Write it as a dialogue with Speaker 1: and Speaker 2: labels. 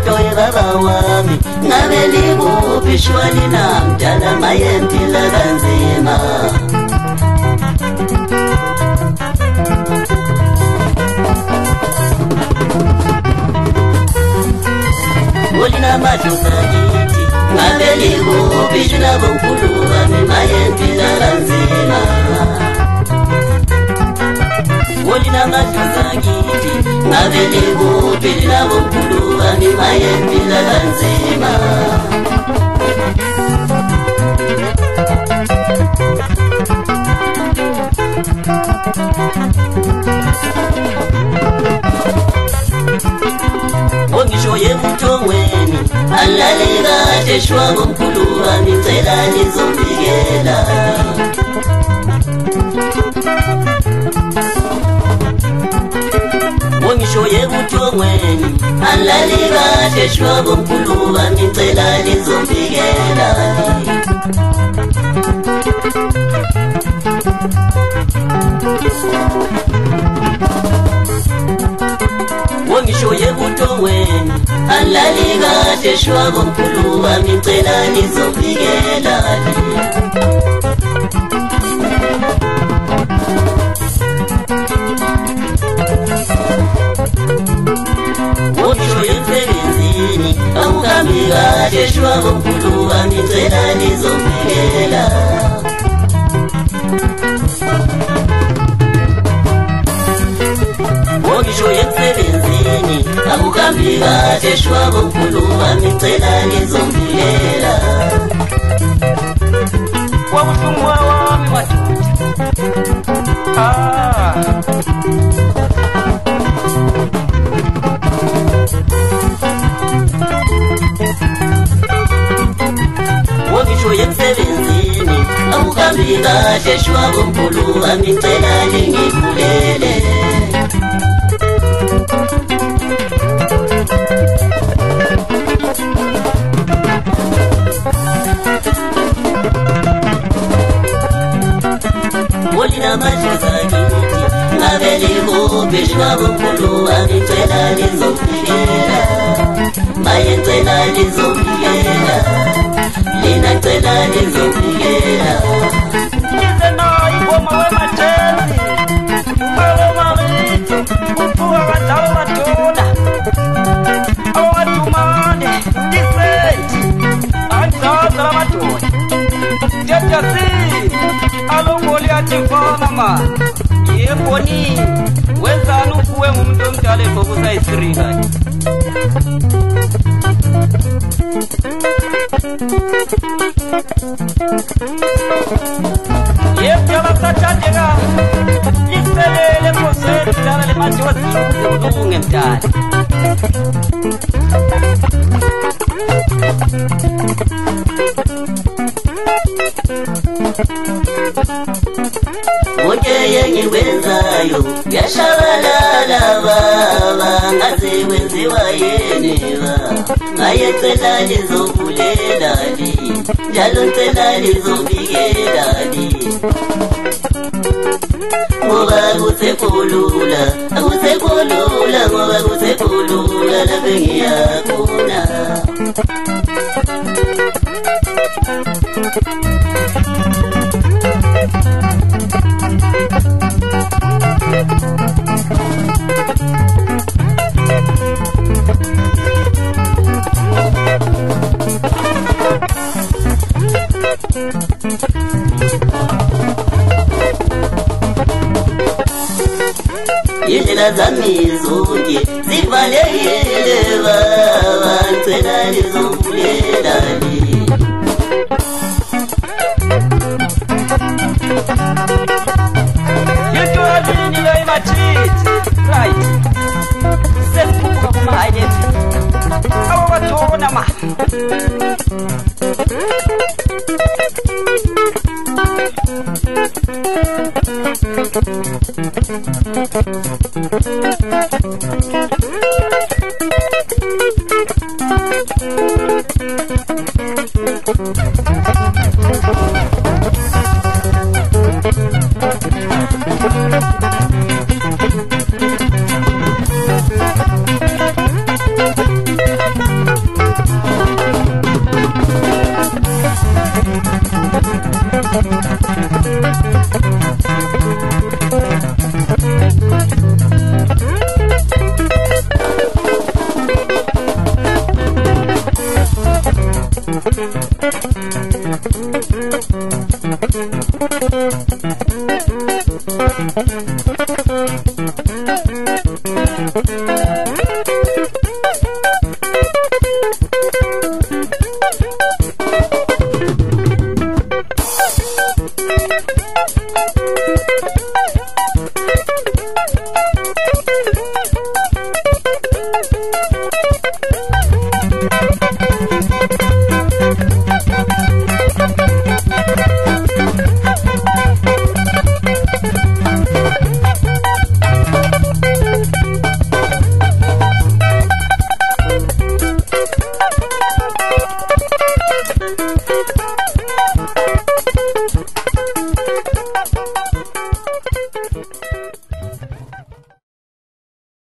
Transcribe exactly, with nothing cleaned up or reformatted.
Speaker 1: imoto ebaba wami ngabe likuphi shwali namdala mayempila kanzima Olina majuza niti ngabe likuphi shinabo mkhulu wami mayempila kanzima Olina majuza niti ngabe likuphi shinabo mkhulu wami mayempila kanzima Ongisho yemthongweni alalika teshwabo mkhulu wami ngicela nizombikela Ongisho yemthongweni alalika teshwabo mkhulu wami ngicela nizombikela Ongisho yebutongweni alalika teshwabo mkhulu wami ngicela nizombikela Ongisho yemsebenzini awuhambi kahle teshwabo mkhulu wami ngicela nizombikela Ongisho yemsebenzini akuhambi kahle shwabo mkhulu wami ngicela nizombikela
Speaker 2: Wabuhlungu wami madoda Ah
Speaker 1: Ongisho yemsebenzini akuhambi kahle shwabo mkhulu wami ngicela ningivulele Olina majuza niti ngabe likuphi shwabo mkhulu wami ngicela nizombikela maye ngicela nizombikela lina ngicela nizombikela
Speaker 2: Ngize nayo ingoma wemathenzi Umelo marito Ufuka kadlala madoda Awadumane Disenti Angizaza madoda Jajasi Alongoli atifana ma Yeboni Wenzani ukuwe ngumuntu omdala egokusa isirika Yebjala sathandeka Iselele moseti dala le majozi Ulunge mdala
Speaker 1: Konke yengiwenzayo yashabalala baba ngaze wenziwa yini ba ngaye ngicela nizovulela li njalo ngicela nizombikela li Ngoba kusekhulula akusekhulula ngoba kusekhulula lapho ngiyakhona Indlela zami zonke zivalekile baba ngicela nizovulela li
Speaker 2: Yintoni le imachithi right Sefuka kuma identity Awabatona ma
Speaker 1: Thank you.